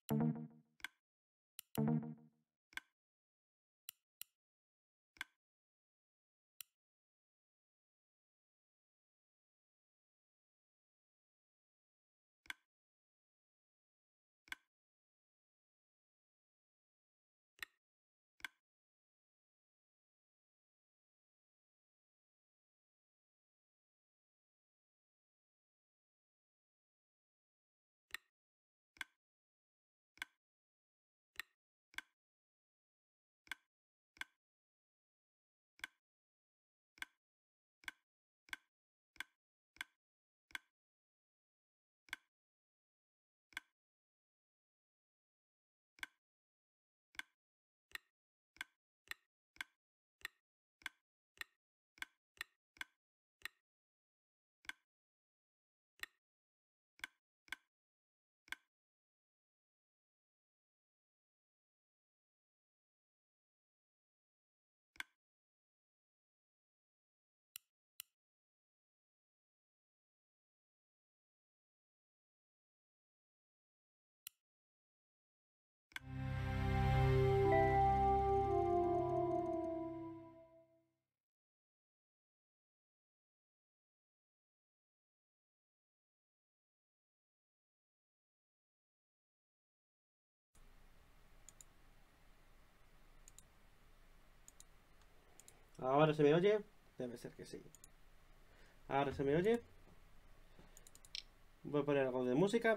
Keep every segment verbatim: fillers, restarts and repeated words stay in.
Ahora se me oye. Debe ser que sí. Ahora se me oye. Voy a poner algo de música.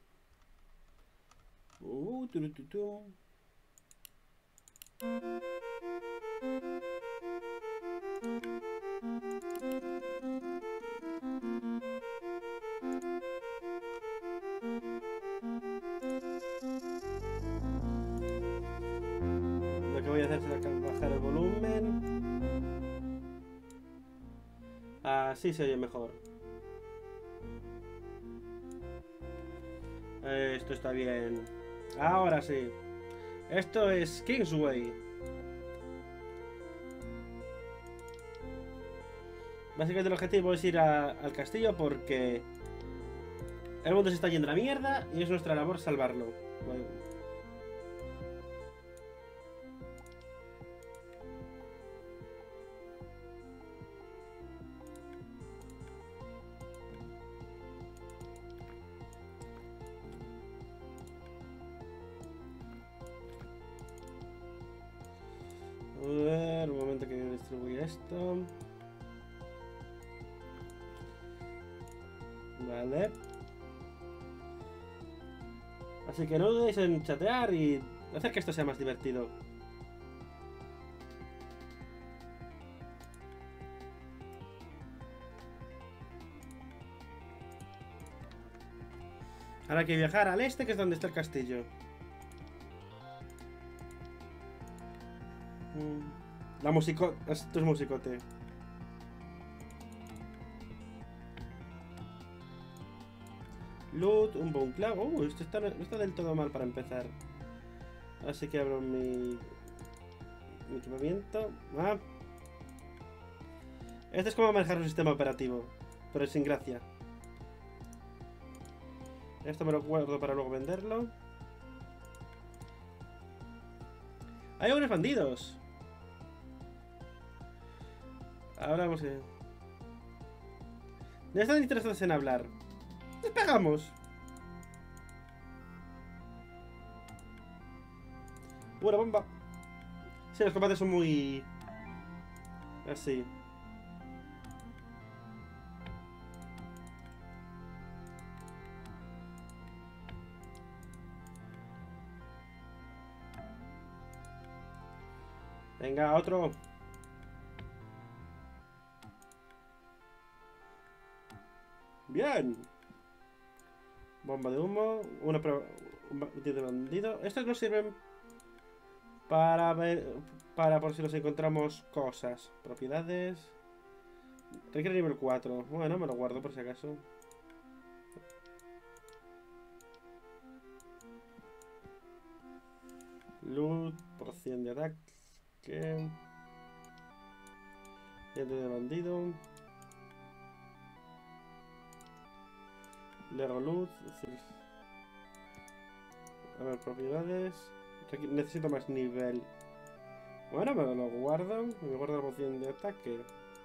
Uh, tu, tu, tu. Lo que voy a hacer es bajar el volumen. Así se oye mejor. Esto está bien. Ahora sí. Esto es Kingsway. Básicamente el objetivo es ir a, al castillo porque el mundo se está yendo a la mierda y es nuestra labor salvarlo. Bueno. A ver, un momento que voy a distribuir esto. Vale. Así que no dudéis en chatear y hacer que esto sea más divertido. Ahora hay que viajar al este, que es donde está el castillo. La musicote. Esto es musicote. Loot, un bone clavo. Uh, esto está, no está del todo mal para empezar. Así que abro mi, mi equipamiento. Ah. Esto es como manejar un sistema operativo, pero sin gracia. Esto me lo guardo para luego venderlo. ¡Hay unos bandidos! Ahora vamos a... No están interesados en hablar. ¡Les pegamos! Buena bomba. Sí, los combates son muy... así. Venga, otro. Bien. Bomba de humo. Una prueba. Un bandido de bandido. Estos nos sirven para ver. Para por si nos encontramos cosas. Propiedades. Requiere nivel cuatro. Bueno, me lo guardo por si acaso. Loot. Porción de ataque. Diente de bandido. Lego luz. A ver, propiedades. Necesito más nivel. Bueno, me lo guardo. Me guardo la poción de ataque.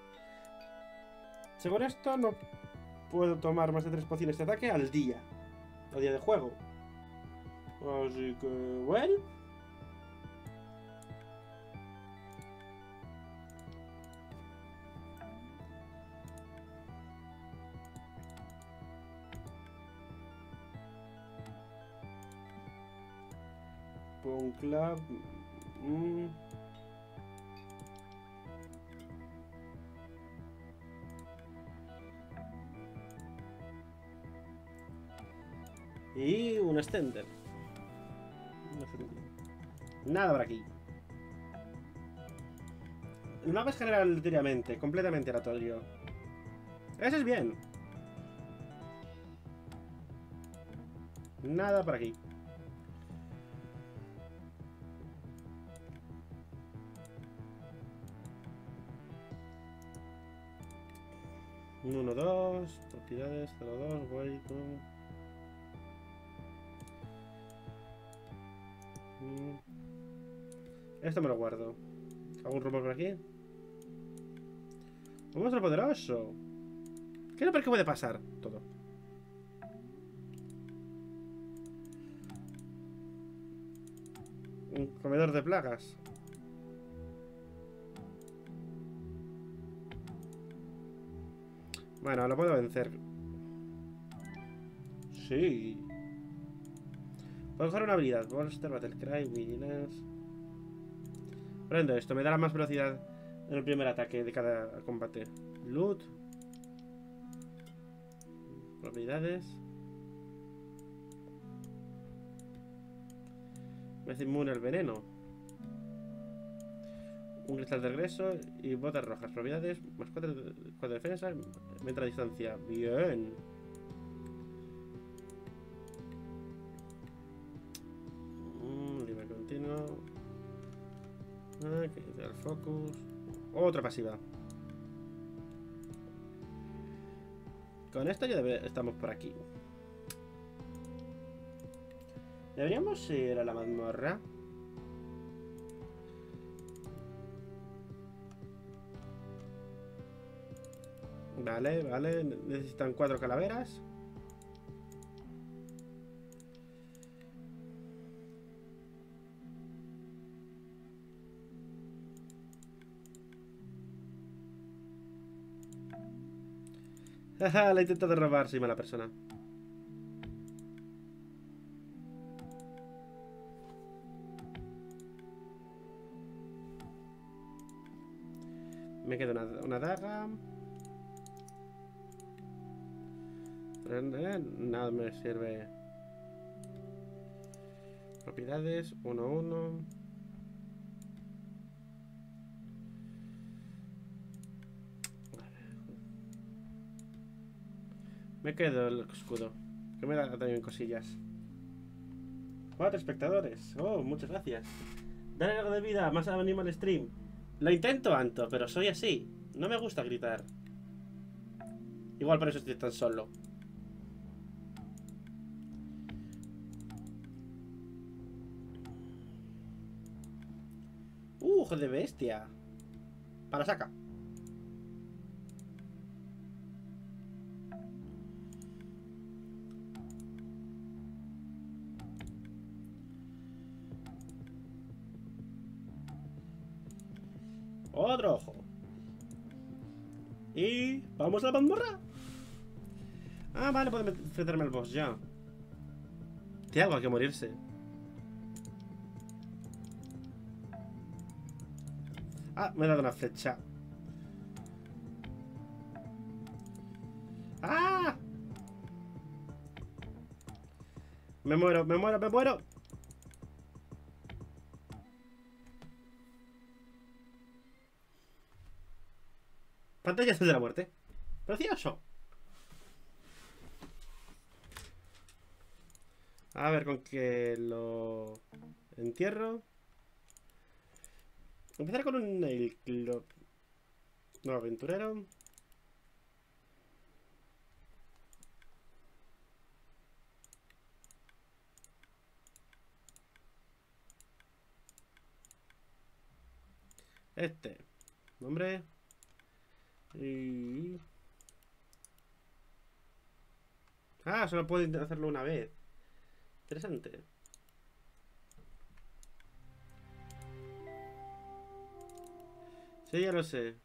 Según esto, no puedo tomar más de tres pociones de ataque al día. Al día de juego. Así que, bueno. Un club. Mm. Y un extender. Nada por aquí. El mapa es general aleatoriamente, completamente aleatorio. Eso es bien. Nada por aquí. uno, dos, propiedades, cero, dos, wait, no. Esto me lo guardo. ¿Algún rumor por aquí? ¡Un monstruo poderoso! ¿Qué no pero qué puede pasar? Todo. Un comedor de plagas. Bueno, lo puedo vencer. Sí. Puedo usar una habilidad. Bolster, Battlecry, Vigilance. Prendo esto. Me dará más velocidad en el primer ataque de cada combate. Loot. Propiedades. Me hace inmune al veneno. Un cristal de regreso y botas rojas. Propiedades. Más cuatro, cuatro defensas. Mientras distancia. Bien. Mm, nivel continuo. Ah, que el focus. Otra pasiva. Con esto ya debe, estamos por aquí. Deberíamos ir a la mazmorra. Vale, vale. Necesitan cuatro calaveras. Jaja, la he intentado robar, soy mala persona. Me queda una, una daga. Nada me sirve. Propiedades, uno, uno. Me quedo el escudo, que me da también cosillas. Cuatro espectadores. Oh, muchas gracias. Dale algo de vida, más ánimo al stream. Lo intento, Anto, pero soy así. No me gusta gritar. Igual por eso estoy tan solo. Uh, ojo de bestia. Para saca. Otro ojo. Y vamos a la mazmorra. Ah, vale, puedo enfrentarme al boss ya. Tiene algo, hay que morirse. Ah, me he dado una flecha. ¡Ah! Me muero, me muero, me muero. Pantalla azul de la muerte. Precioso. A ver con qué lo entierro. Empezar con un nail club. No, aventurero. Este. Nombre. Y... Ah, solo puedo hacerlo una vez. Interesante. Sí, ya lo sé.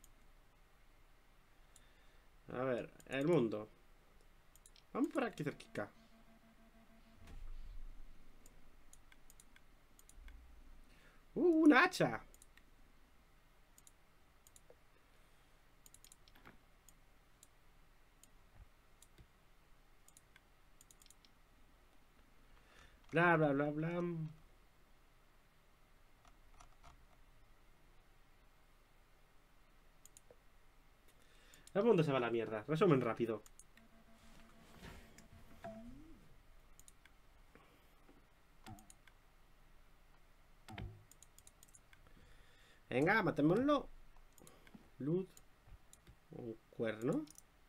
A ver, el mundo. Vamos por aquí cerquita. ¡Uh, una hacha! Bla, bla, bla, bla. El mundo se va a la mierda. Resumen rápido. Venga, matémoslo. Luz. Un cuerno.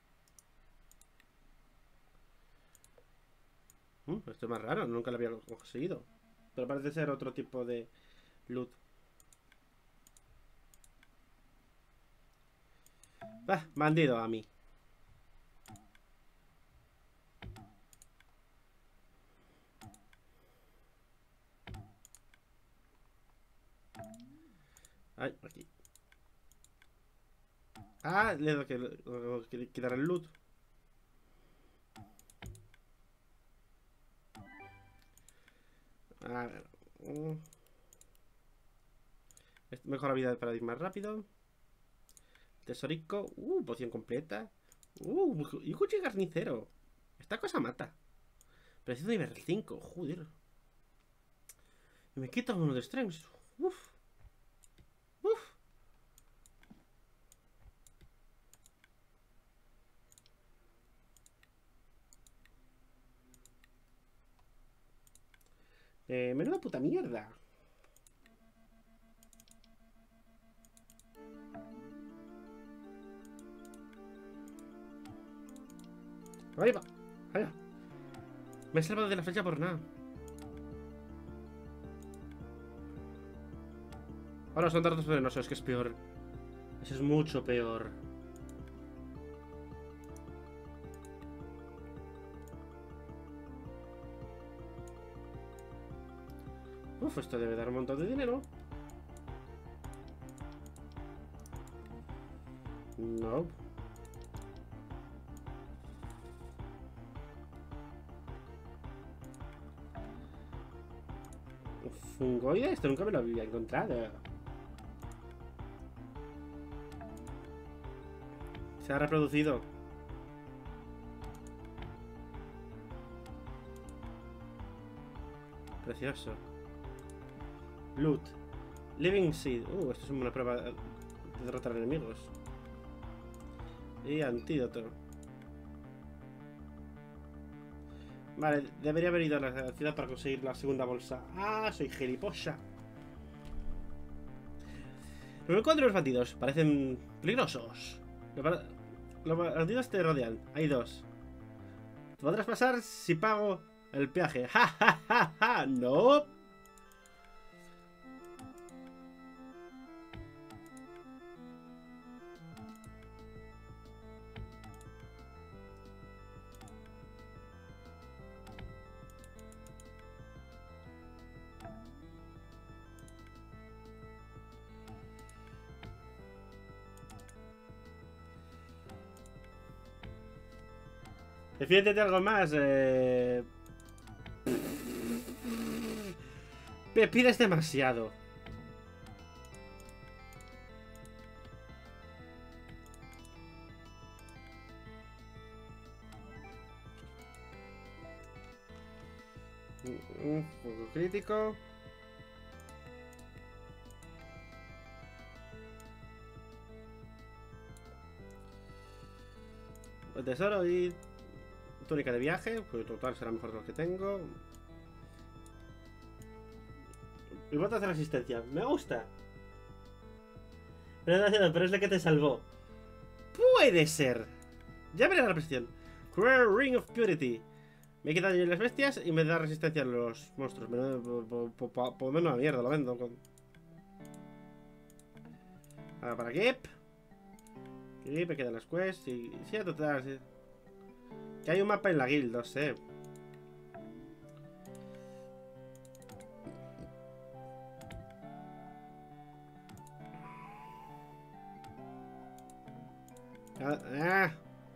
Uh, esto es más raro, nunca lo había conseguido. Pero parece ser otro tipo de loot. Ah, bandido a mí. Ay, aquí. Ah, le tengo que, le que quitar el loot. A ver. Uh. Mejor habilidad para ir más rápido. Tesorico. Uh, poción completa. Uh, y un cuchillo carnicero. Esta cosa mata. Preciso de nivel cinco. Joder. Y me quita uno de streams. Uf. Uf. Eh, menuda puta mierda. Ahí va. Ahí va. Me he salvado de la flecha por nada. Ahora son dardos venenosos, que es peor. Eso es mucho peor. Uf, esto debe dar un montón de dinero. No. Fungoide, esto nunca me lo había encontrado. Se ha reproducido. Precioso. Loot. Living Seed. Uh, esto es una prueba de derrotar enemigos. Y antídoto. Vale, debería haber ido a la ciudad para conseguir la segunda bolsa. Ah, soy gilipollas. Los encuentro los bandidos. Parecen peligrosos. Los bandidos te rodean. Hay dos. Podrás pasar si pago el peaje. ¡Ja, ja, ja, ja! ¡No! Defiéndete de algo más. Eh... Me pides demasiado. Un poco crítico. El tesoro y túnica de viaje, pues total será mejor de lo que tengo. Y botas de resistencia, me gusta. Pero, pero es la que te salvó. Puede ser. Ya veré la presión. Cruel Ring of Purity. Me quita daño en las bestias y me da resistencia a los monstruos. Por lo menos a mierda, lo vendo. Con... Ahora para aquí. Aquí me quedan las quests y... Sí, a total, sí. Que hay un mapa en la guild, no sé. Ah, ah.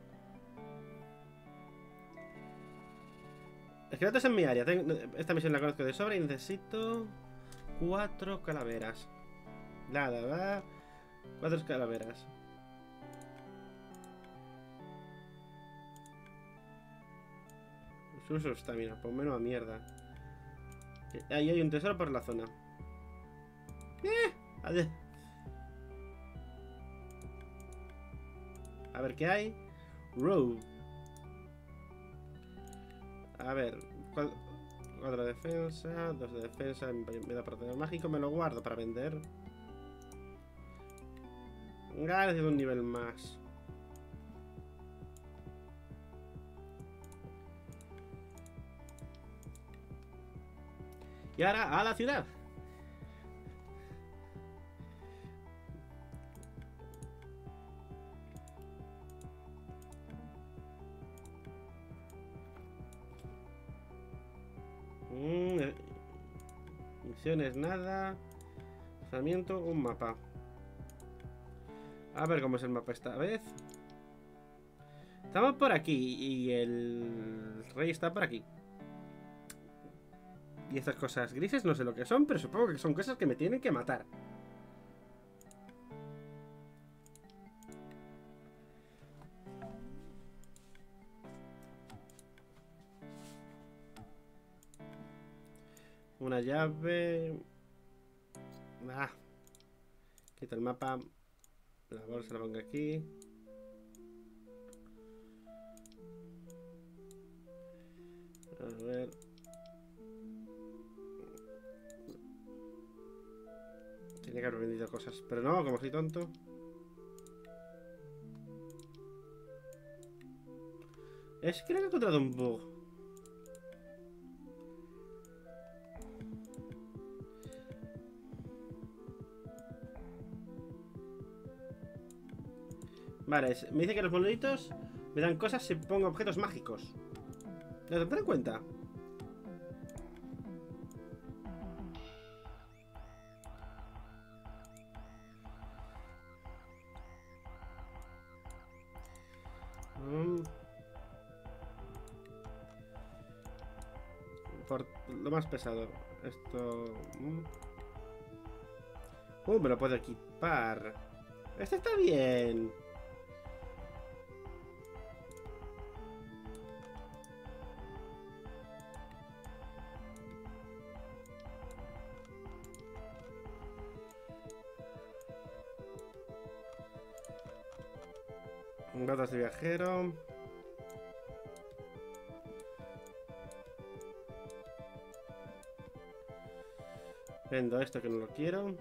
Esqueletos en mi área. Tengo... Esta misión la conozco de sobra y necesito... Cuatro calaveras. Nada, va. Cuatro calaveras. Uso estamina, por menos a mierda. Ahí hay un tesoro por la zona. Eh, adiós. A ver qué hay. Row. A ver. cuatro de defensa, dos de defensa, me da protector mágico, me lo guardo para vender. Gracias, un nivel más. Y ahora a la ciudad. Mm, eh, misiones nada. Lanzamiento, un mapa. A ver cómo es el mapa esta vez. Estamos por aquí y el rey está por aquí. Y estas cosas grises no sé lo que son, pero supongo que son cosas que me tienen que matar. Una llave. Ah. Quita el mapa. La bolsa la pongo aquí. A ver. Tenía que haber vendido cosas. Pero no, como soy tonto. Es que creo que he encontrado un bug. Vale, me dice que los monolitos me dan cosas si pongo objetos mágicos. ¿Lo tendré en cuenta? Mm. Por lo más pesado. Esto... Mm. Uh, me lo puedo equipar. Este está bien. Botas de viajero. Vendo esto que no lo quiero.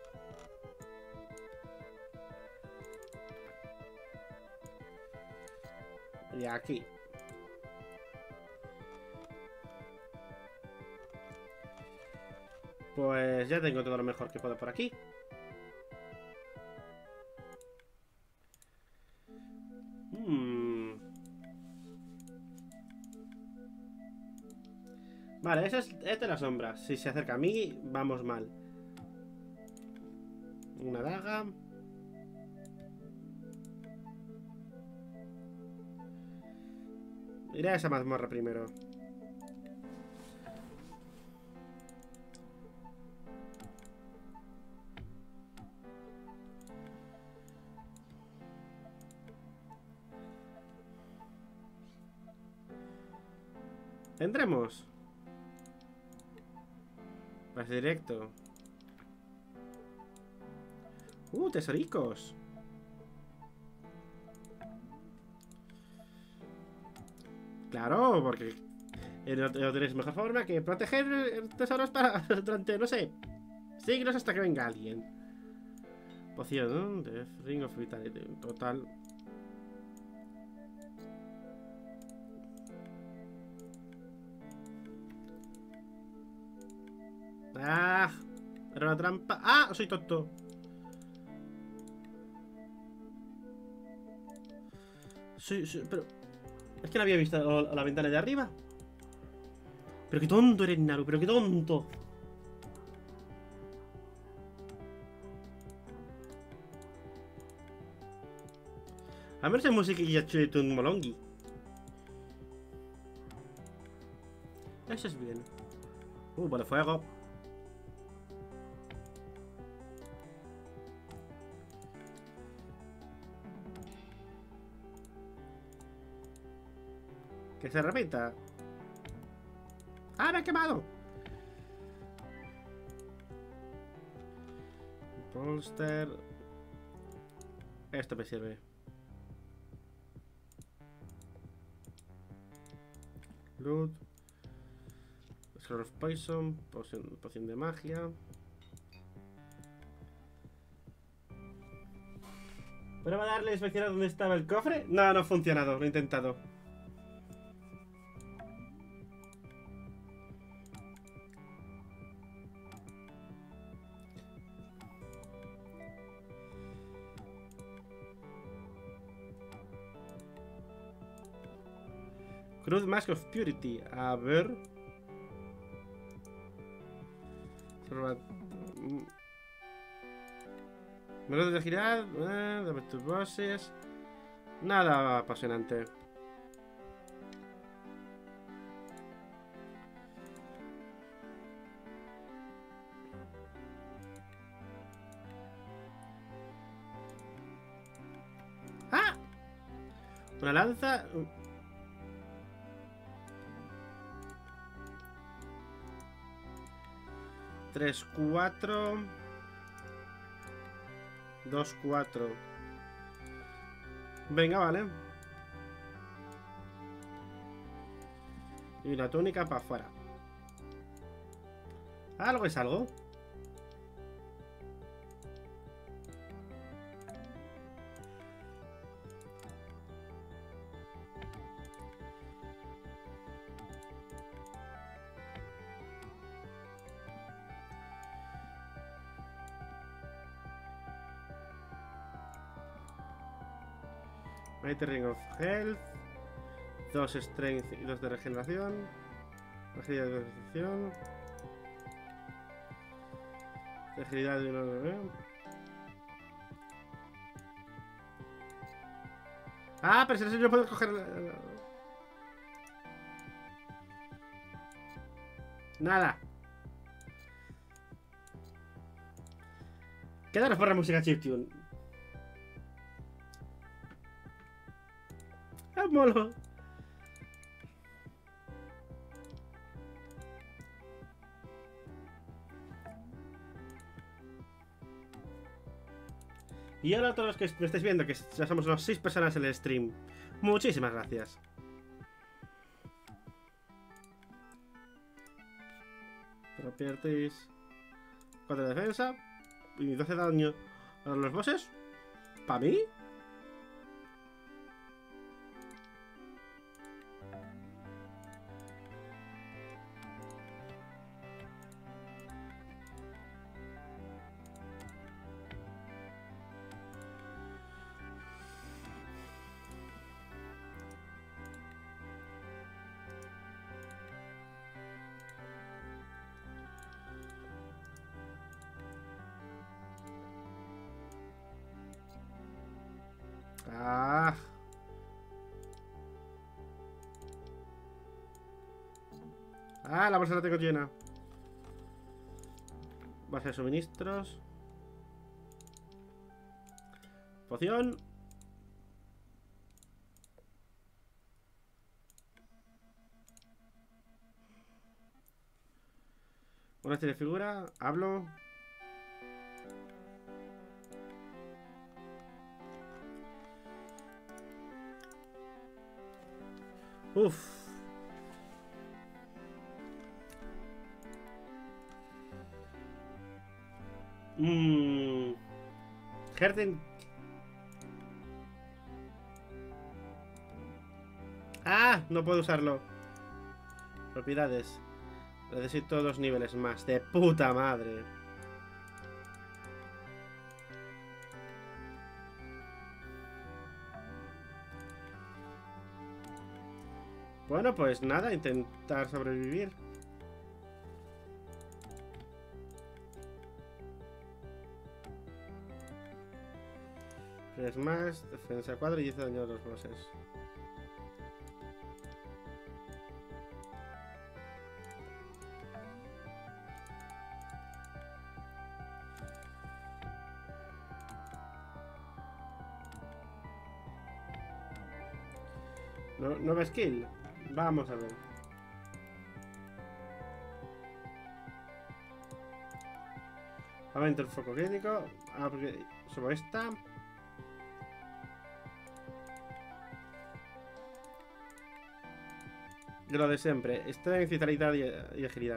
Y aquí. Pues ya tengo todo lo mejor que puedo por aquí. Hmm. Vale, eso es, es de la sombra. Si se acerca a mí, vamos mal. Una daga. Iré a esa mazmorra primero. Entremos. Vas directo. Uh, tesoricos. Claro, porque no tenéis mejor forma que proteger tesoros para durante, no sé, siglos hasta que venga alguien. Poción, ¿no? De Ring of Vitality. Total. Ah, era una trampa. Ah, soy tonto. soy, soy, pero... Es que no había visto la, la ventana de arriba. Pero qué tonto eres, Naru, pero qué tonto. A ver si hay musiquilla chula y un molongi. Eso es bien. Uh, vale, fuego. Que se repita. ¡Ah, me he quemado! Bolster. Esto me sirve. Loot. Scroll of Poison. Poción, poción de magia. ¿Pero va a darle inspección a dónde estaba el cofre? No, no ha funcionado. Lo he intentado. Crude Mask of Purity. A ver. Menos de agilidad. Eh, de tus bosses. Nada apasionante. ¡Ah! Una lanza. tres, cuatro. dos, cuatro. Venga, vale. Y una túnica para afuera. ¿Algo es algo? Mighty Ring of Health. Dos Strength y dos de regeneración. Agilidad de regeneración. Agilidad de uno. Ah, pero si no puedo coger. Nada. Quedaros por la música chiptune. ¡Es molo! Y ahora a todos los que me estáis viendo, que ya somos unas seis personas en el stream, muchísimas gracias. Properties. cuatro de defensa y doce de daño a los bosses. ¿Para mí? Ah. Ah, la bolsa la tengo llena. Base de suministros. Poción. Una serie de figura. Hablo. Uf. Mmm. Herden. Ah, no puedo usarlo. Propiedades. Necesito dos niveles más. De puta madre. Bueno, pues nada, intentar sobrevivir. tres más, defensa cuatro y diez daño a los bosses. No, nueva skill. Vamos a ver. Aumento el foco crítico. Ah, porque subo esta. De lo de siempre. Esto en vitalidad y, y agilidad.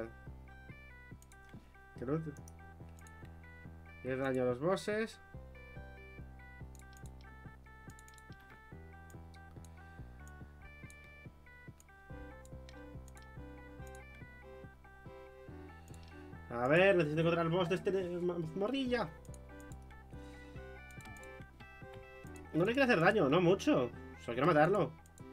diez daño a los bosses. A ver, necesito encontrar el boss de este morrilla. No le quiero hacer daño, no mucho. Solo quiero matarlo.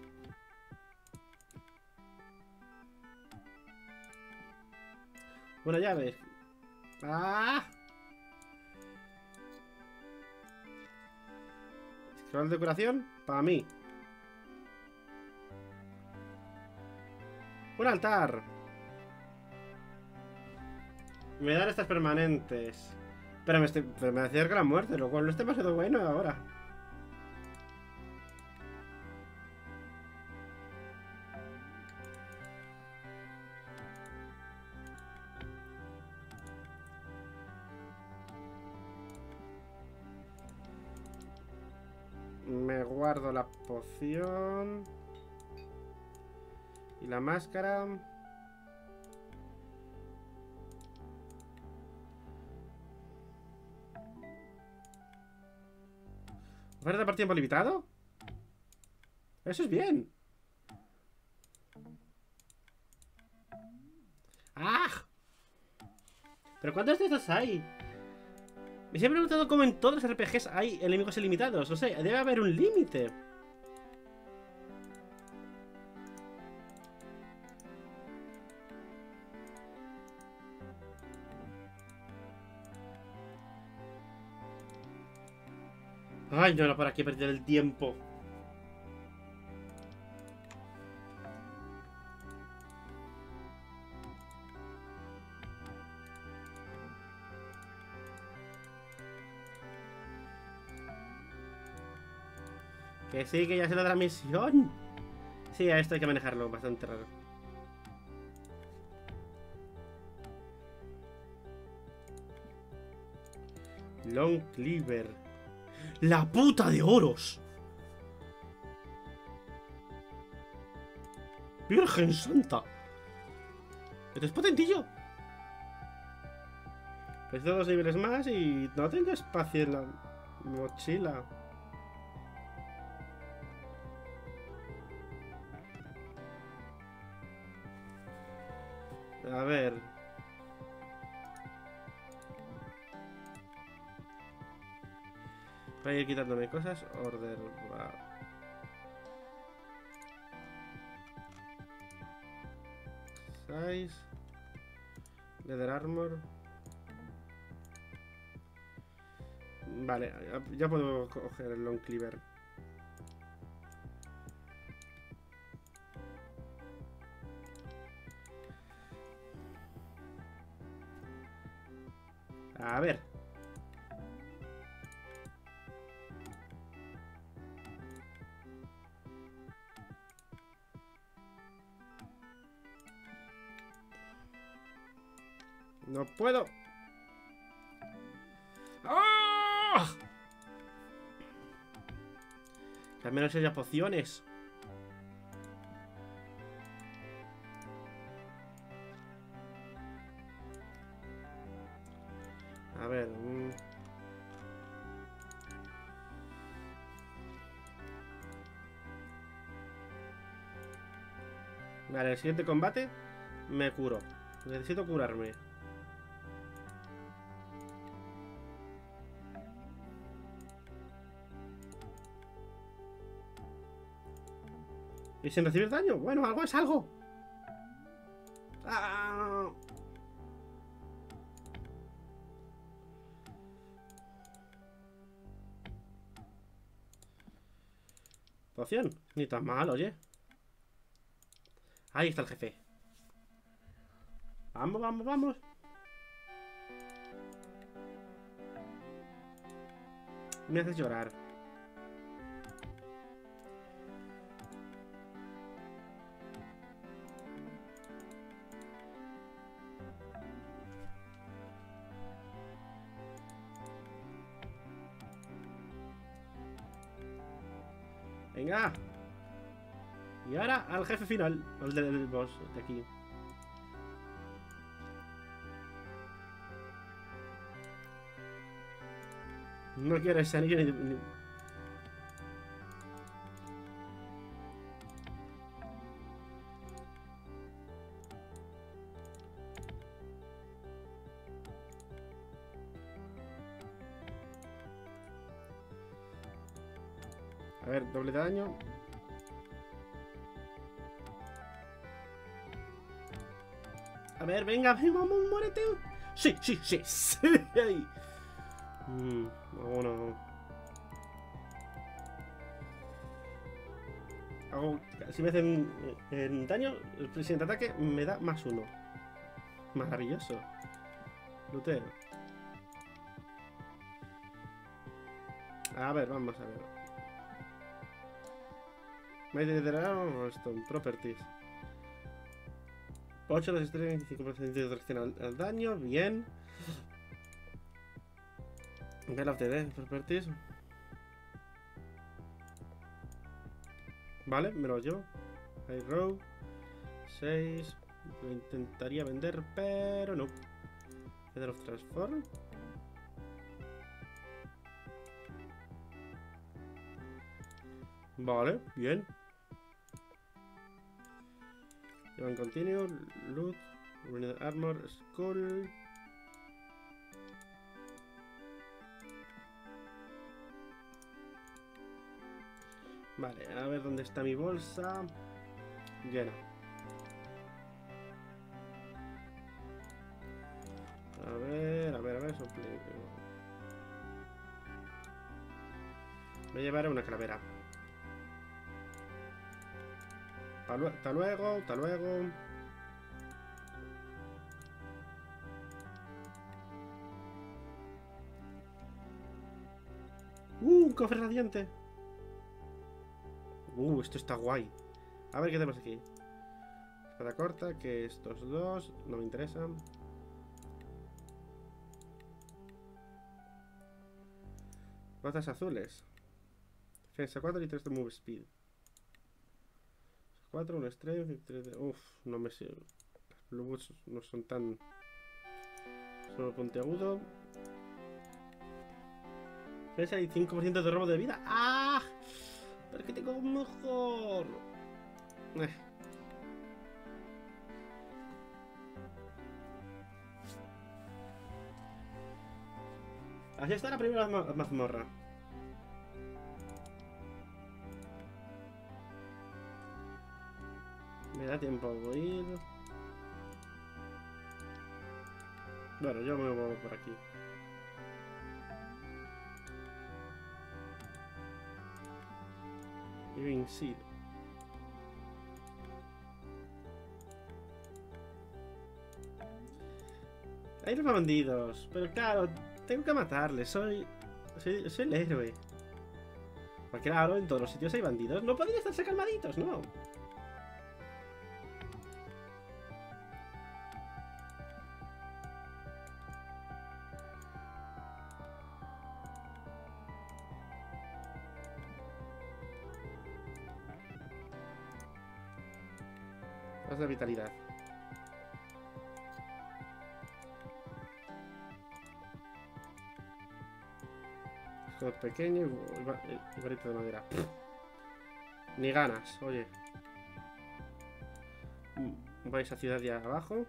Una llave. ¡Ah! Scroll de curación, para mí. Un altar. Me dan estas permanentes. Pero me, estoy, pero me acerca la muerte, lo cual no está demasiado bueno ahora. Me guardo la poción. Y la máscara. ¿Oferta por tiempo limitado? Eso es bien. ¡Ah! ¿Pero cuántos de estos hay? Me siempre he preguntado cómo en todos los R P Gs hay enemigos ilimitados. O sea, debe haber un límite. Ay, no, no, para qué perder el tiempo. Que sí, que ya se lo da la misión. Sí, a esto hay que manejarlo, bastante raro. Long Cleaver. ¡La puta de oros! ¡Virgen Santa! Esto es potentillo. Necesito dos niveles más y no tengo espacio en la mochila. A ver. Voy a ir quitándome cosas. Order. Va. Size. Leather armor. Vale, ya puedo coger el long cleaver. A ver. No puedo. ¡Ah! Que al menos haya pociones. A ver. Mmm. Vale, el siguiente combate me curo. Necesito curarme. ¿Y sin recibir daño? Bueno, algo es algo. ¡Ah! Poción. Ni tan mal, oye. Ahí está el jefe. Vamos, vamos, vamos. Me haces llorar. Venga. Y ahora al jefe final. Al del boss de aquí. No quiero ese anillo ni... ni... A ver, doble daño. A ver, venga, venga, vamos, muérete. Sí, sí, sí, sí. Mm, bueno. Hago, si me hacen en daño, el siguiente ataque me da más uno. Maravilloso. Lutero. A ver, vamos a ver. Might de Stone Properties. ocho de las estrellas, veinticinco por ciento de reacción al, al daño. Bien. Get of the Death Properties. Vale, me lo llevo. High Row. seis. Lo intentaría vender, pero no. Feather of Transform. Vale, bien. Llevan Continue, Loot, Renewed Armor, Skull. Vale, a ver dónde está mi bolsa. Llena. A ver, a ver, a ver, sople. Me llevaré una calavera. Hasta luego, hasta luego. Uh, un cofre radiante. Uh, esto está guay. A ver qué tenemos aquí. Espada corta, que estos dos no me interesan. Botas azules. Defensa cuatro y tres de move speed. cuatro, una estrella, tres de... Uf, no me sé. Los boots no son tan... Solo puntiagudo. Defensa y cinco por ciento de robo de vida. ¡Ah! Pero que tengo un mejor. Eh. Así está la primera ma mazmorra. Me da tiempo a ir. Bueno, yo me muevo por aquí. Living Seed. Hay los bandidos, pero claro, tengo que matarles. Soy, soy, soy el héroe. Porque claro, en todos los sitios hay bandidos. No podrían estarse calmaditos, ¿no? Más de vitalidad. Escudo pequeño y varita de madera. Pff. Ni ganas, oye. Voy a esa ciudad de abajo.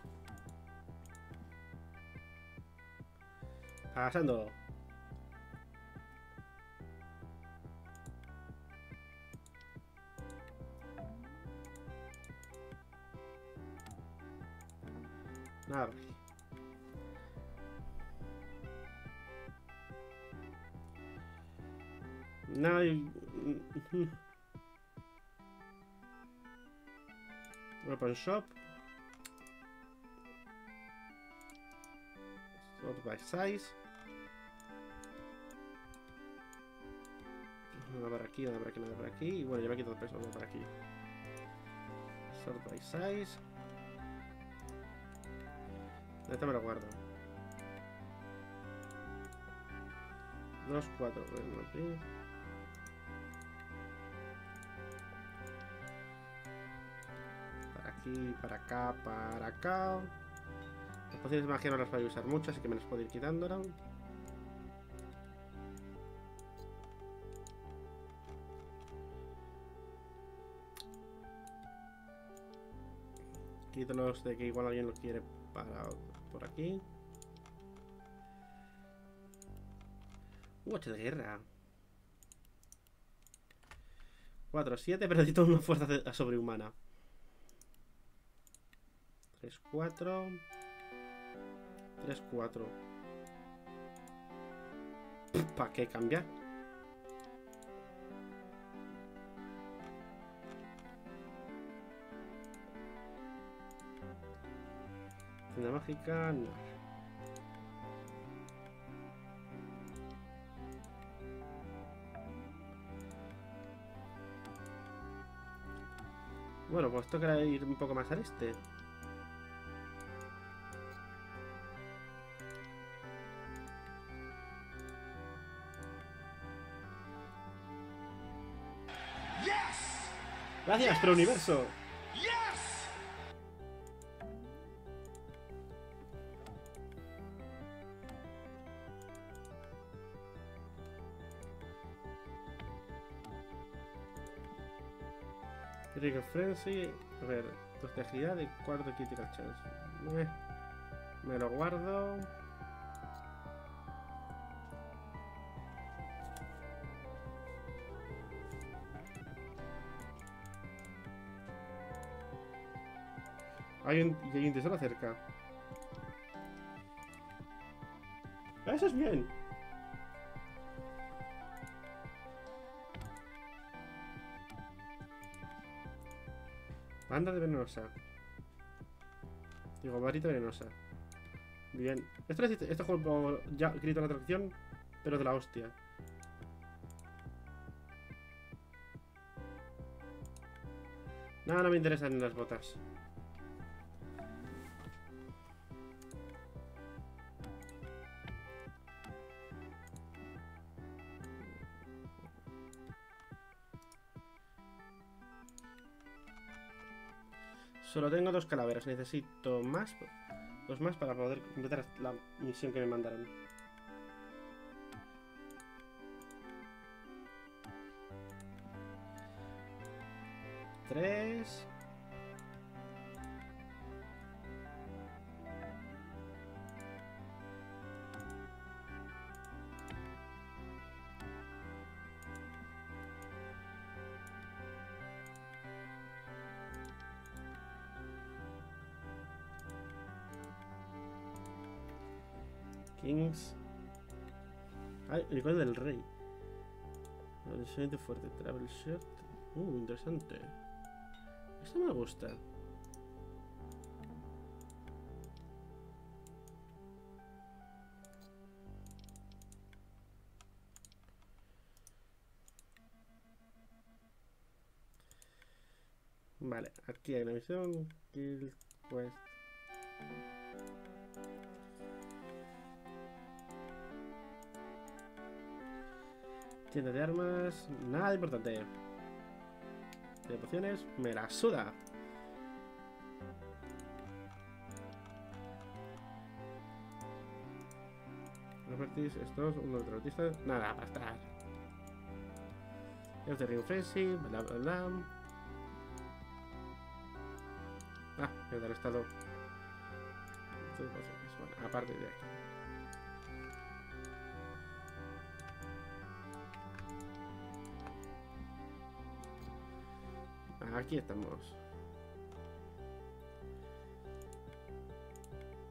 Pasando. Nada por aquí. Nada. Weapon shop. Sort by size. Nada por aquí, nada por aquí, nada por aquí. Y bueno, lleva aquí todo el peso, nada por aquí. Sort by size. Este me lo guardo. Dos, cuatro. Bueno, aquí. Para aquí, para acá, para acá. Las pociones de magia no las voy a usar mucho, así que me las puedo ir quitándolas. Quito los de que igual alguien lo quiere para por aquí. Uh, ocho de guerra. cuatro, siete, pero necesito una fuerza sobrehumana. tres, cuatro. tres, cuatro. ¿Para qué cambiar? Tienda mágica, no. Bueno, pues toca ir un poco más al este. Gracias, Pro Universo. Critical Frenzy. A ver, dos de agilidad y cuatro de Critical Chance. Eh, me lo guardo. Hay un, y hay un tesoro cerca. Eso es bien. Banda de venenosa. Digo, varita venenosa. Bien. Esto, este juego ya grita la atracción, pero de la hostia. No, no me interesan las botas. Solo tengo dos calaveras, necesito más, dos más para poder completar la misión que me mandaron. Tres. Kings. Ay, el icono del rey. Adolescente fuerte. Travel shirt. Uh, interesante. Esto me gusta. Vale, aquí hay una misión. Kill quest. Tienda de armas, nada importante. De pociones, me la suda. Repartís estos, uno de terroristas, nada, para estar. Es de Ring Frenzy, bla bla bla. Ah, el del estado. Bueno, aparte de aquí. Aquí estamos.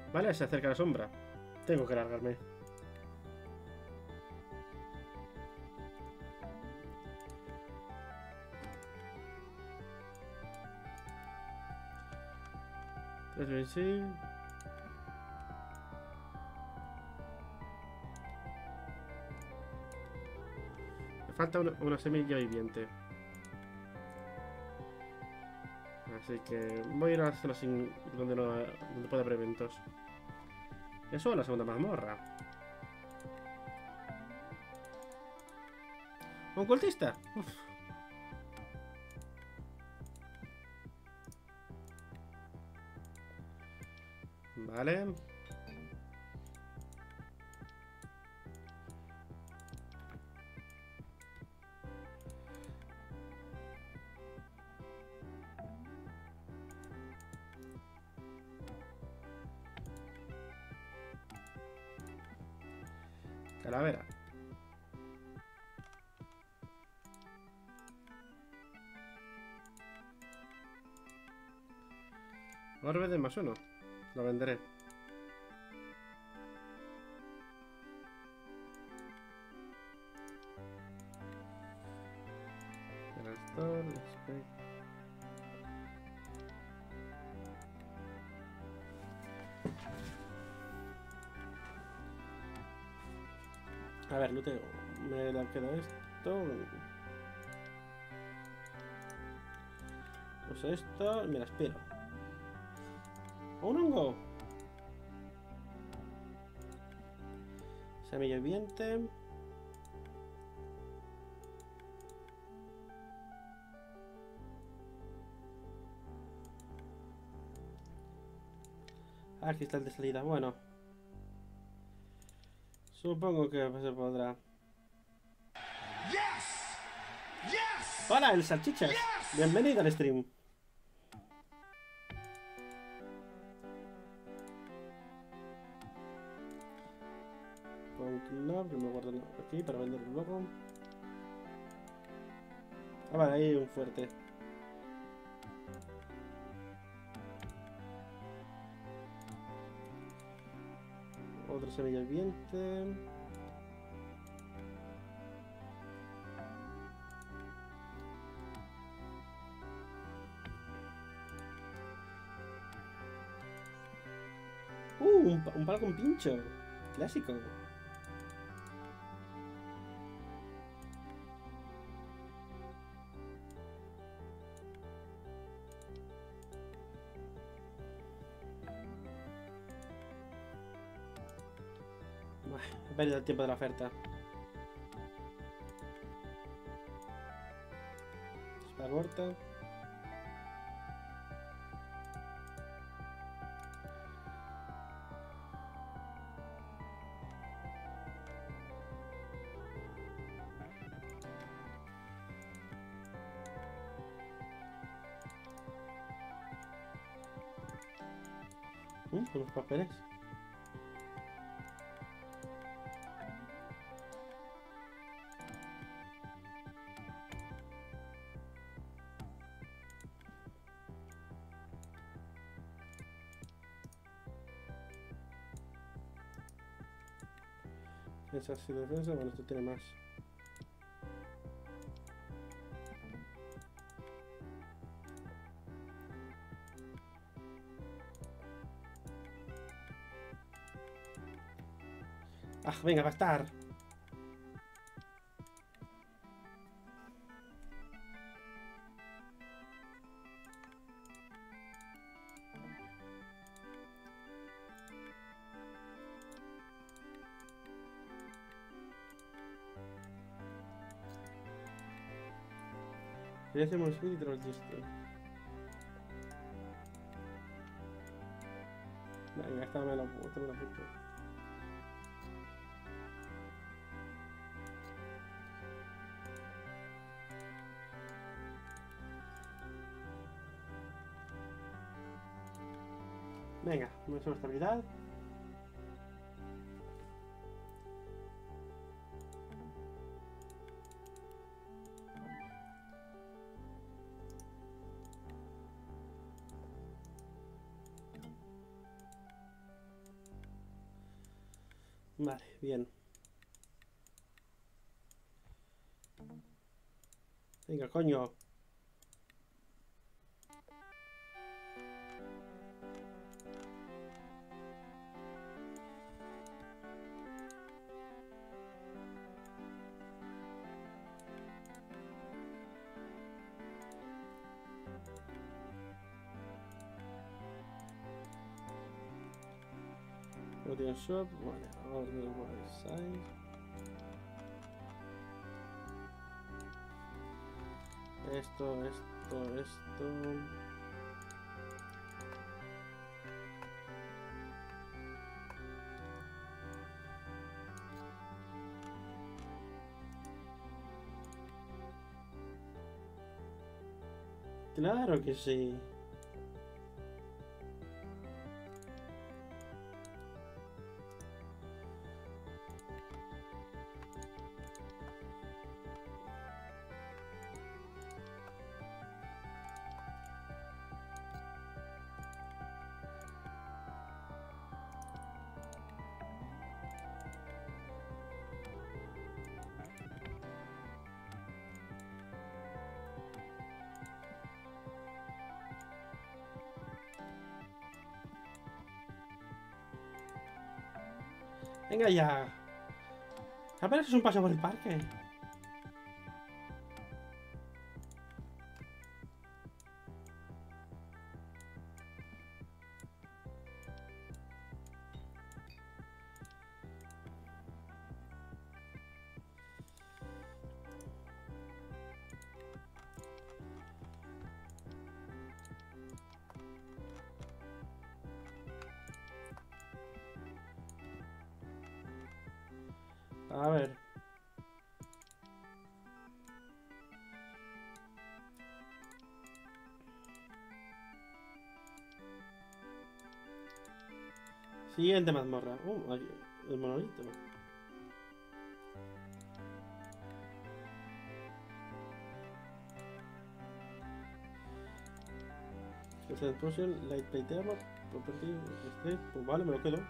Vale, se acerca la sombra. Tengo que largarme. Sí. Me falta una, una semilla viviente. Así que voy a ir a hacerlo sin donde, no, donde pueda haber eventos. Eso es la segunda mazmorra. ¿Un cultista? Uf. Vale. Calavera. Orbe de más uno. Lo venderé. A ver, luteo. Me la queda esto. Pues esto. Me la espero. ¡Un hongo! Semilla viviente. Ah, cristal de salida. Bueno. Supongo que se podrá. Yes. Yes. ¡Hola, el salchichas! Yes. Bienvenido al stream. Con club, que me guardo aquí para venderlo luego. Ah, vale, ahí hay un fuerte. Otra semilla viviente. Uh, un, un palo con pincho. Clásico. He perdido el tiempo de la oferta. Está corta. Uh, unos papeles. Esa sí defensa, bueno, esto tiene más. Ah, venga, va a estar. Voy a hacer un speed y troll esto. Venga, esta me la esta me la puto. Venga, me subo estabilidad. Vale, bien. Venga, coño. Protein shop, vale, order by size. Esto, esto, esto. Claro que sí. Venga ya. Apenas es un paseo por el parque. A ver. Siguiente mazmorra. Uh, aquí, el monolito. Esa Potion, Light Plate Armor, Property, Strength. Pues vale, me lo quedo.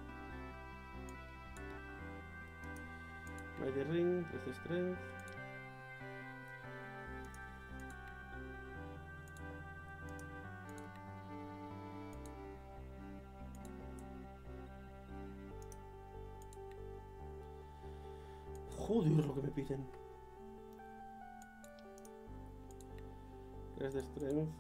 Mighty Ring, tres Strength. Joder, lo que me piden. tres de Strength.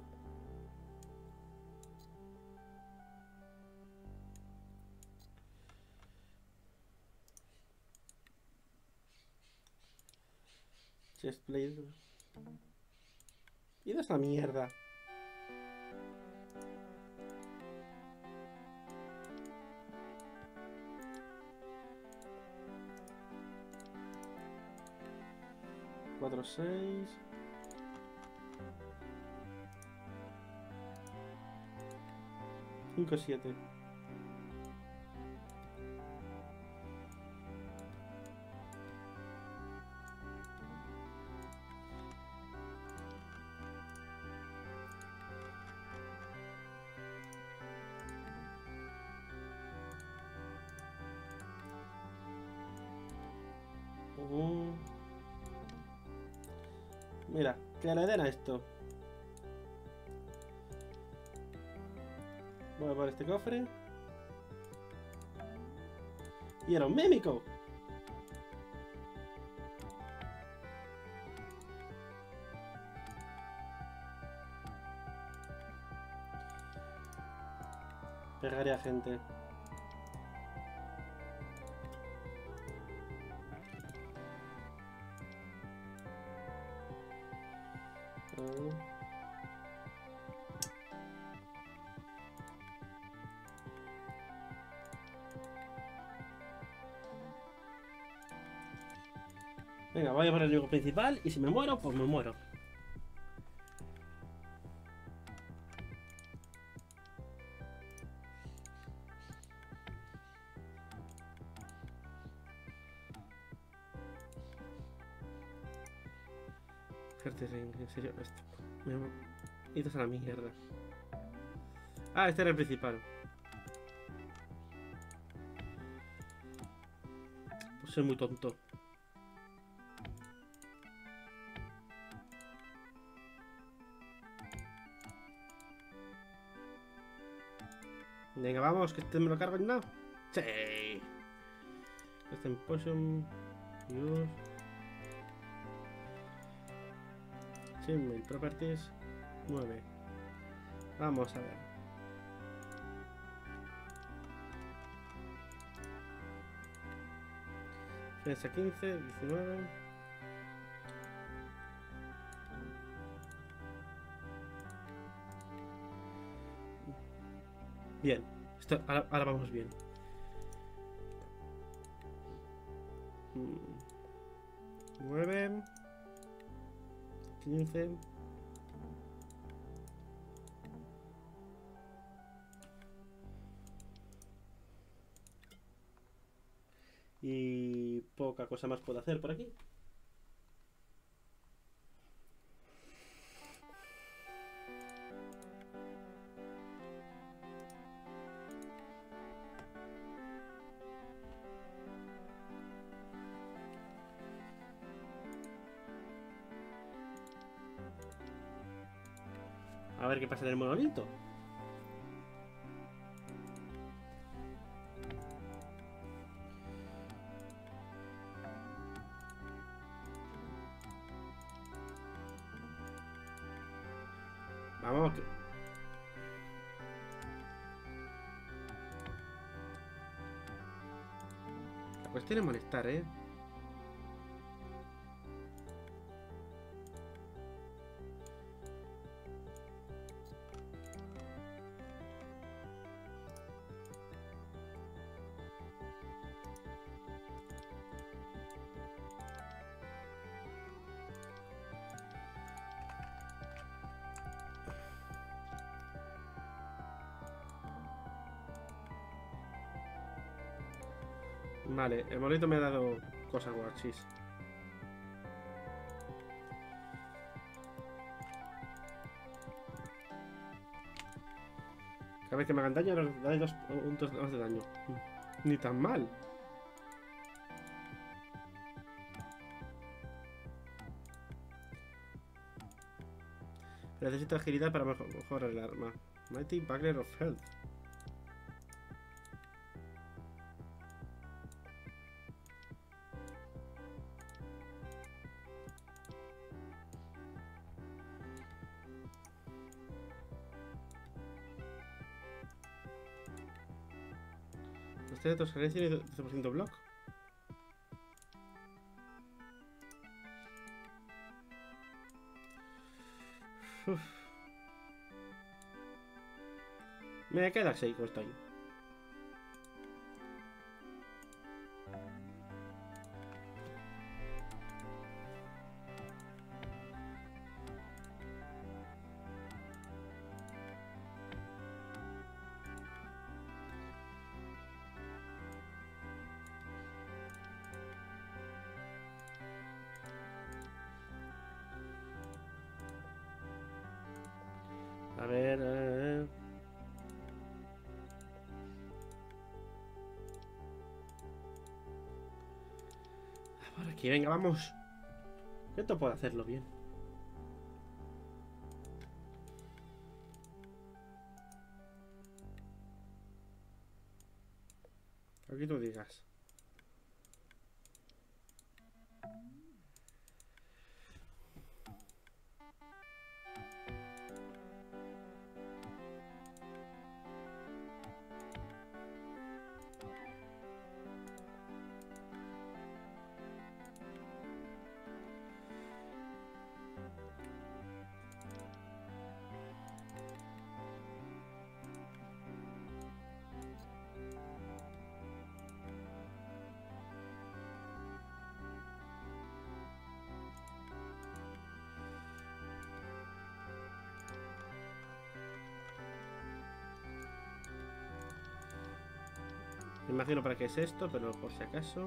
Chestplate. Y de esa mierda. cuatro, seis. cinco, siete. Uh. Mira, que le den a esto. Voy a por este cofre. Y era un mímico. Pegaré a gente. Venga, voy a por el enemigo principal y si me muero, pues me muero. Ring, en serio, esto. Me... Esto es a la mierda. Ah, este era el principal. Soy muy tonto. Venga, vamos, que este me lo cargo en nada. Sí. Este en potion. Use. Achievement Properties. nueve. Vamos a ver. Defensa quince, diecinueve. Bien. Esto, ahora, ahora vamos bien. nueve. quince. Y poca cosa más puedo hacer por aquí. A ver qué pasa en el monolito. Vamos. Que... La cuestión es molestar, ¿eh? Vale, el monolito me ha dado cosas guachis. Cada vez que me hagan daño, les dais dos puntos más de daño. Ni tan mal. Necesito agilidad para mejorar el arma. Mighty Bagger of Health. Usted de transferencia y doce por ciento block. Uf. Me queda seis como estoy. A ver... Eh... Por aquí, venga, vamos. Esto puedo hacerlo bien. Aquí tú digas. Me imagino para qué es esto, pero por si acaso.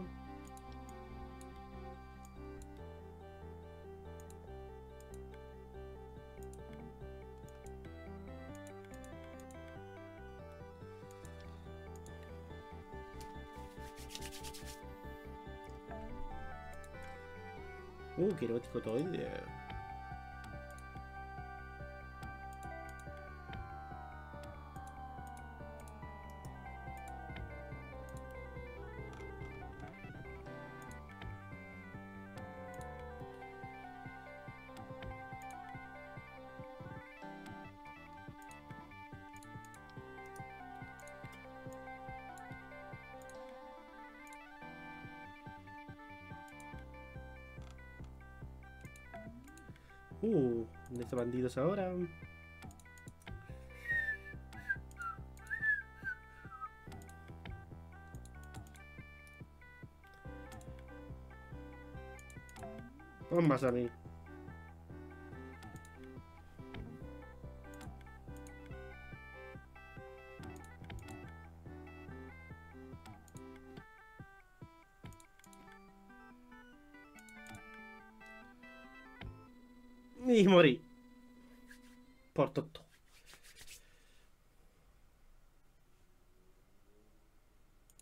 Uh, qué erótico todo. eh. Uh, ¿dónde están bandidos ahora? Bombas a mí. Y morí. Por tonto.